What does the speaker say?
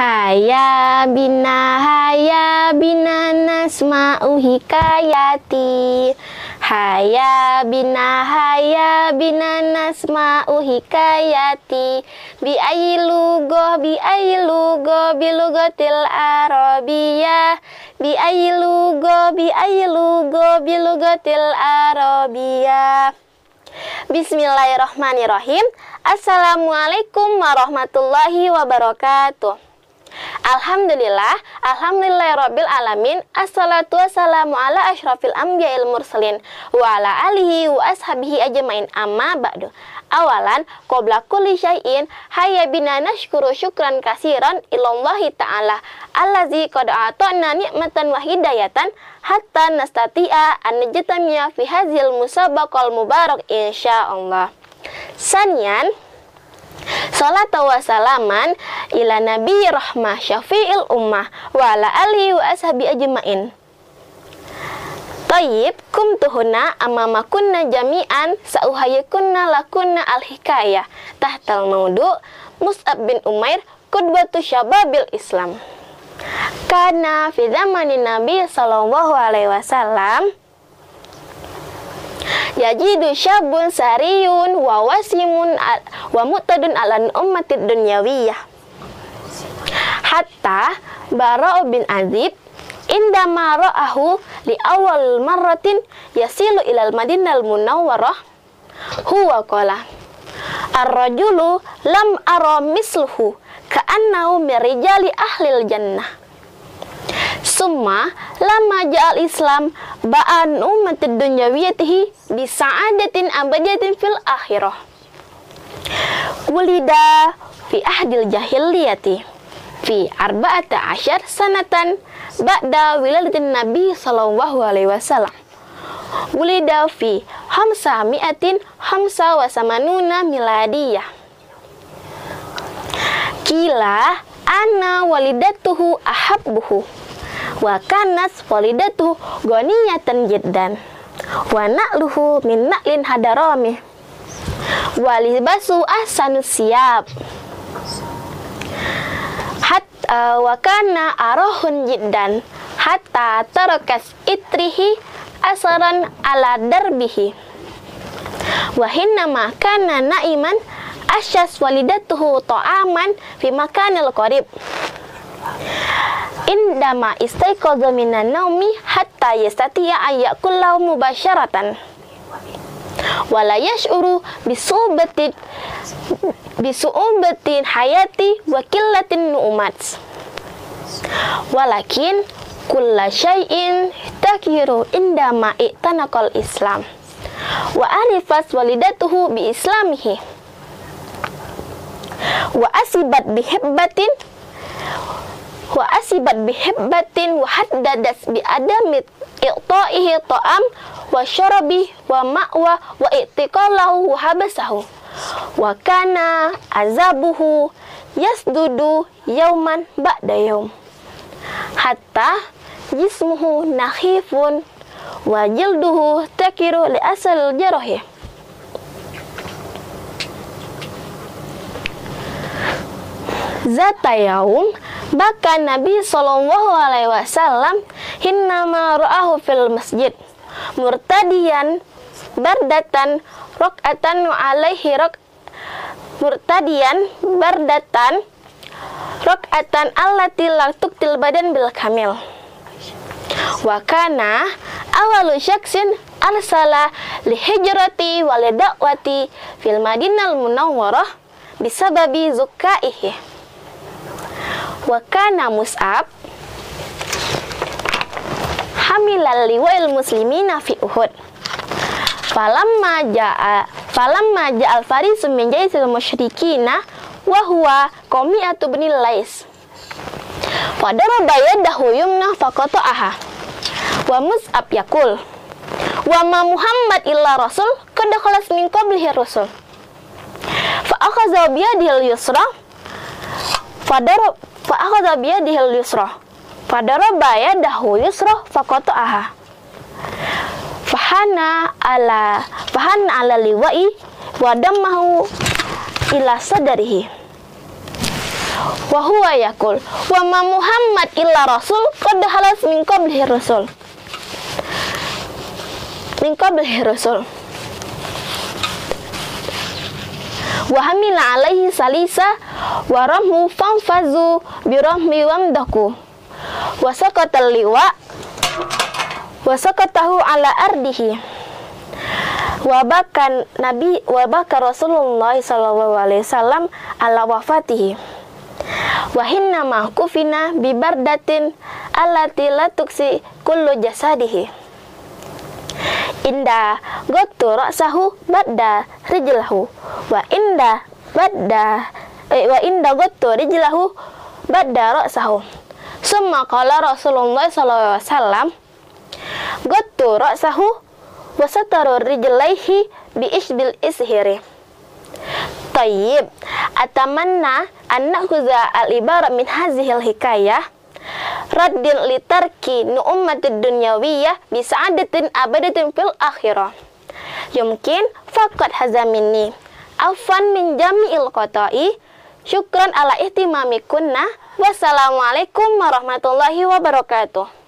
Haya bina nasma'u hikayati. Haya bina nasma'u hikayati. Bi aylugo bilugotil arabiyah. Bi aylugo bilugotil arabiyah. Bismillahirrahmanirrahim. Assalamualaikum warahmatullahi wabarakatuh. Alhamdulillahirabbil alamin. Assalatu wassalamu ala asyrafil anbiya'il mursalin wa ala alihi wa ashabihi ajmain. Amma ba'du. Awalan qabla kulli syai'in hayya bina nashkuru syukran katsiran ilallahi ta'ala allazi qad ata'na ni'matan wa hidayatan hatta nastati'a an najtami'a fi hadzal musabaqal mubarak insyaallah. Sanian salatu wa salaman ila nabi rahmah syafi'il ummah wa ala alihi wa ashabi ajmain. Tayyib kumtuhuna amama kunna jami'an sauhayakunna lakunna al-hikayah tahtal maudu Mus'ab bin Umair qudwatu syababil Islam. Kana fi zamanin Nabi sallallahu alaihi wasallam yajidu syabun sariyun wa wasimun wa mu'tadun ala ummatid dunyawiyah. Hatta Bara' bin Azib indama ra'ahu li awal marratin yasilu ilal madinal munawwarah huwa qala ar-rajulu lam ara misluhu ka'annahu mirijali ahlil jannah. Summa lama ja'al Islam ba'an ummatid dunyawiyatihi bisa'adatin abadiyatin fil akhirah. Wulida fi ahdil jahiliyati fi arba'ata asyar sanatan ba'da wiladatin Nabi sallallahu alaihi wasallam. Wulida fi hamsa mi'atin hamsa wa samanuna miladiyah. Kila ana walidatuhu ahabbuhu wa kanas walidatuhu ghaniyatan jiddan wa na'luhu min na'lin hadarami wa libasu ahsanu siyab wa kana arahun jiddan hatta tarakas itrihi asaran ala darbihi wa hinna ma kana na'iman asyas walidatuhu ta'aman fi makanil qarib indama istaiqadha minan naumi hatta yastati'a ayyakullahu mubasyaratan wala yash'uru bisu'ubatin hayati wa qillatin nu'umat walakin kulla syai'in takiru indama i'tanaqal Islam wa arifas walidatuhu bi islamihi wa asibat bihibbatin wa haddadas bi adamit i'ta'ihi ta'am wa syarabi wa ma'wa wa i'tiqalahu wa habasahu wa kana azabuhu yasdudu yauman ba'da yaum hatta jismuhu nakhifun wa jilduhu takiru li asal jarahi. Zata yaum baka Nabi sallallahu alaihi wasallam hinnama ra'ahu fil masjid murtadiyan bardatan raq'atan wa alaihi murtadiyan bardatan raq'atan allati la tuqtil badan bil kamil wa kana awalu syaksin arsala li hijrati wa li da'wati fil madinal munawwarah bisababi zukaihi. Wa kana Mus'ab hamilal liwa'il muslimina fi Uhud. Falamma ja'al farisu min jaisil musyrikina wa huwa qami'atu bin Lais. Fadaraba yadahu yumna faqata'aha. Wa Mus'ab yaqul wa ma Muhammad illa rasul qad khalas min qablihi rusul. Fa akhadha bi yadihil yusra fa'akhadha biyadihil yusra fadaraba yadahu yusra faqata'aha fahana ala liwa'i wa dammahu ila sadarihi wa huwa yaqul wa ma Muhammad illa rasul qad halas min qablihi rasul. Wa hamila alaihi salisa wa ramhu fanfazu bi rahmi wamdaku wa saqatal liwa wa saqatahu ala ardihi wa baka Rasulullah sallallahu alaihi wasallam ala wafatihi wa hinna ma kufina bi bardatin allati la tuksi kullu jasadihi inda gottu ra'sahu badda rijlahu wa inda gottu rijlahu badda ra'sahu. Summa qala Rasulullah sallallahu alaihi wasallam gottu ra'sahu wa sataru rijlaihi bi isbil ishiri. Tayyib, atamanna an nakhudha al-ibara min hazihil hikayah raddin litarki nu'ummatid dunyawiyah bisa'adatin abadatin fil akhirah. Yumkin faqad hazamini afan min jami'il qata'i. Syukran ala ihtimamikunna. Wassalamualaikum warahmatullahi wabarakatuh.